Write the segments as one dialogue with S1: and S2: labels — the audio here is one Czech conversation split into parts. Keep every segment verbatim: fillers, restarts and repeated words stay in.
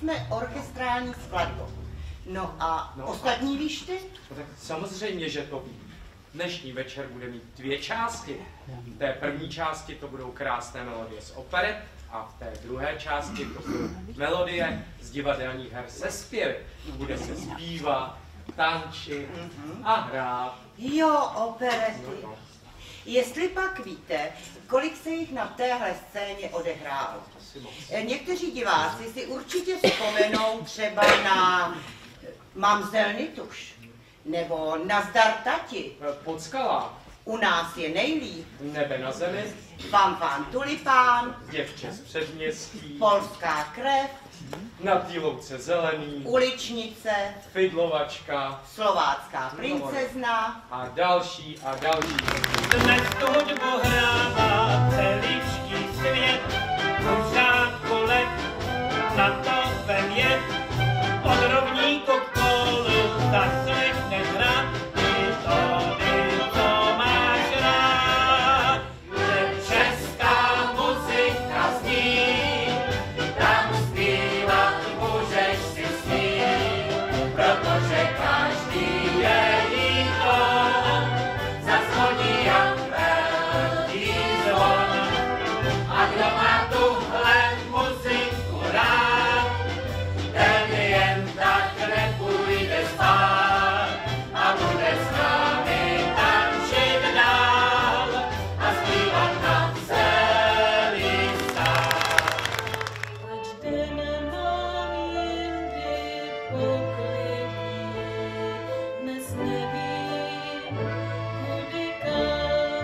S1: jsme orchestrální skladbou. No a no, ostatní víš ty?
S2: No tak samozřejmě, že to vím. Dnešní večer bude mít dvě části. V té první části to budou krásné melodie z operet a v té druhé části to budou melodie z divadelních her se zpěvy. Bude se zpívat, tančit a hrát.
S1: Jo, operety.
S2: No, no.
S1: Jestli pak víte, kolik se jich na téhle scéně odehrálo. Někteří diváci si určitě vzpomenou třeba na Mamzelny tuš, nebo Nazdar tati.
S2: Pockala.
S1: U nás je nejlíp.
S2: Nebe na zemi.
S1: Fanfán tulipán.
S2: Děvče z předměstí.
S1: Polská krev.
S2: Na té louce zelený.
S1: Uličnice.
S2: Fidlovačka.
S1: Slovácká princezna.
S2: A další a další.
S3: Dnes tu hudbu hrává celičký svět, pořádku let, za to vem je, od rovníku k polu, zaslechne hrát, ty tóny, co máš rád. Že česká muzika zní, tam zpívat můžeš si s ní, protože každý její tón zazvoní jak velký zvon. A kdo má tuhle muziku rád, ten jen tak nepůjde spát a bude s námi tančit dál a zpívat nám celý stát. Ať den mám jindy poklidný, dnes nevím, kudy kam.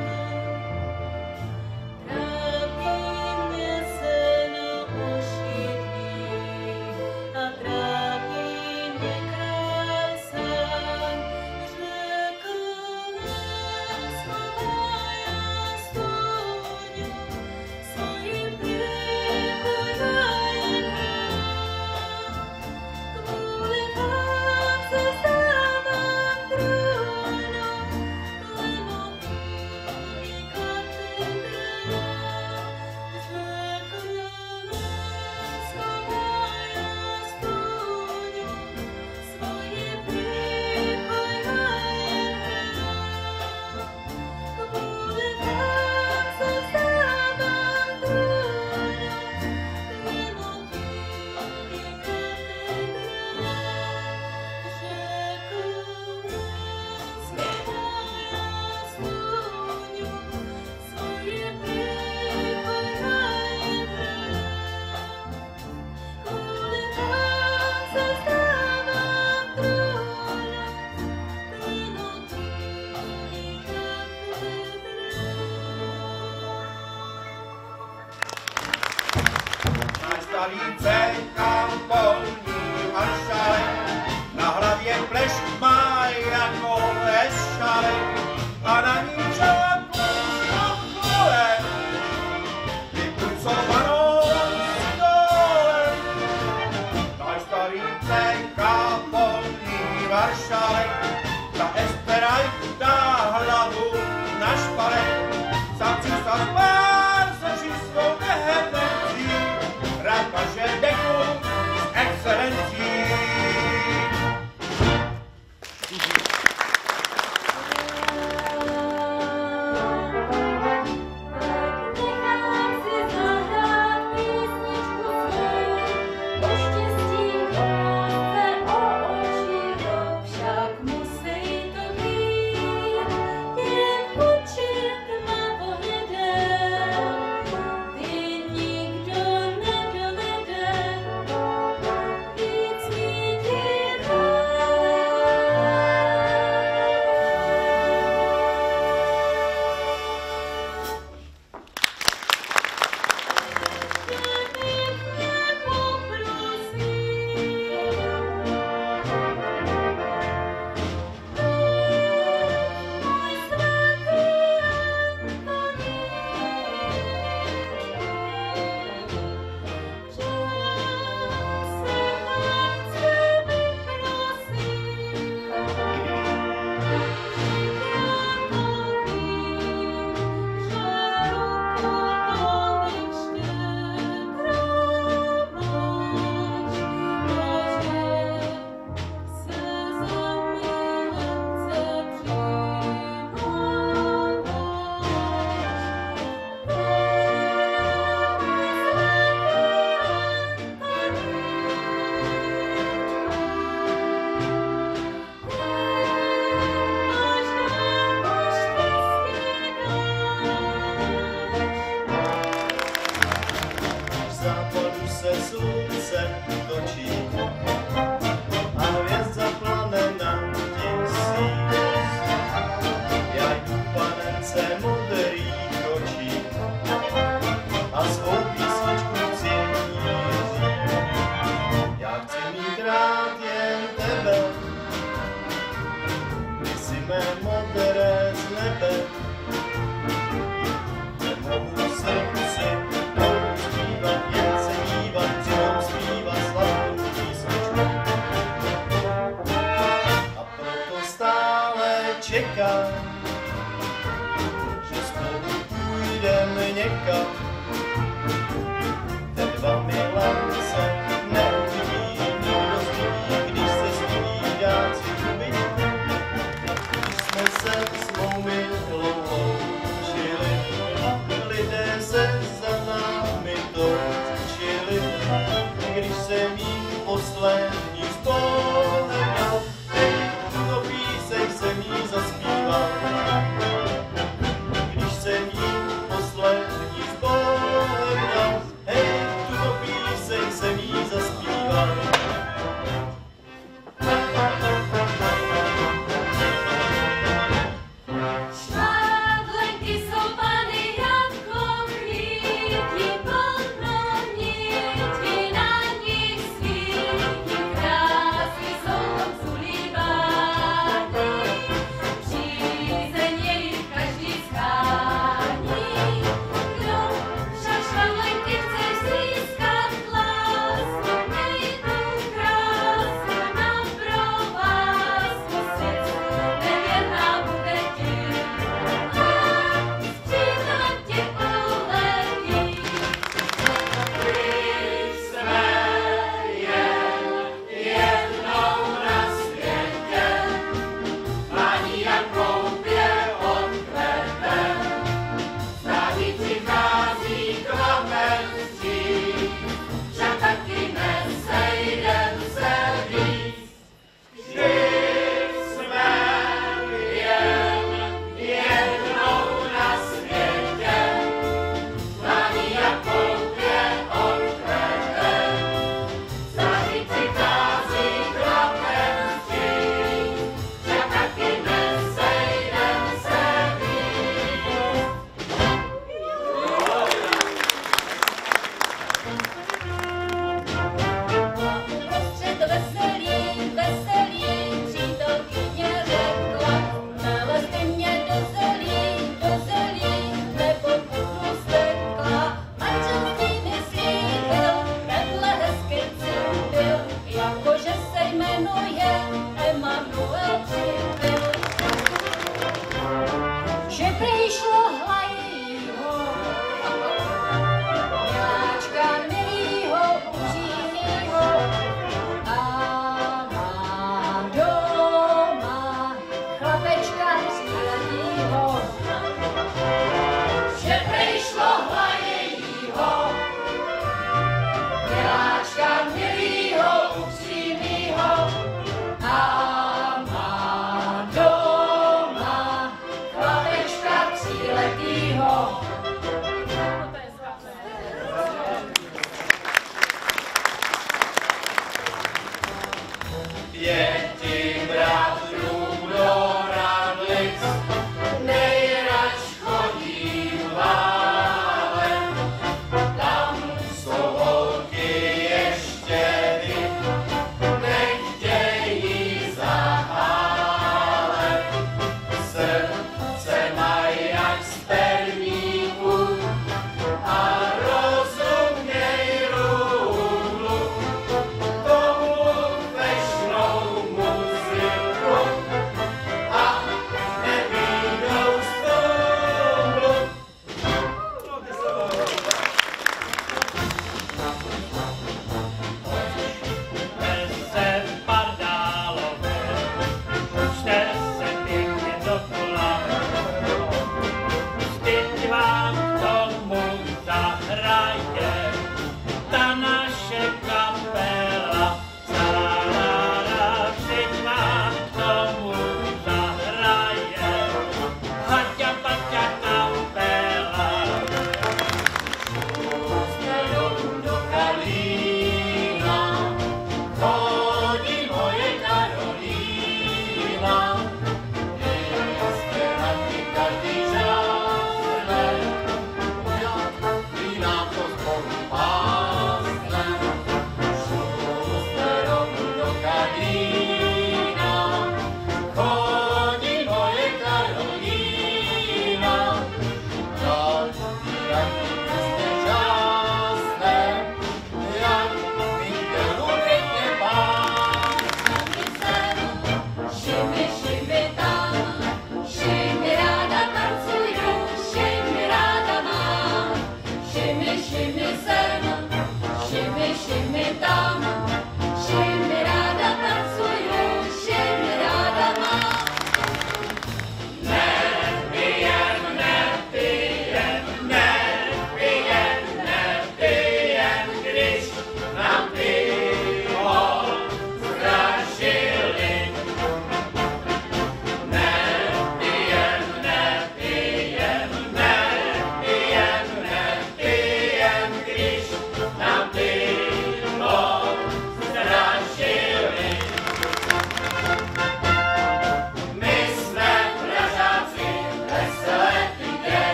S3: Trápí mě se na ošidlí a trápí mě král sám. Řekl nám slova já stůňu, svojím pěchu já jen hrám. Kvůli vám se stávám trůnou, klenotý katedrál. Řekl nám slova já stůňu, svojím pěchu já jen hrám. Kvůli vám se stávám trůnou, klenotý katedrál.
S4: Náš starý cejka polní maršalek, na hlavě plešť má jako vešalek a na ní čelku stokole, vypucovanou stolem. Náš starý cejka polní maršalek, ta Esperaj dá hlavu na špalek, sám císař pán se čistou nehetencí, rád paže deku s excelencí.
S5: Nechám si zahrát písničku svou, o štěstí krátce, o oči však musím.
S4: rád jen tebe, ty jsi mé modré z nebe. Nemohu srdci dlouho zpívat, jen se dívat, přitom zpívat sladkou písničku. A proto stále čekám, že spolu půjdeme někam.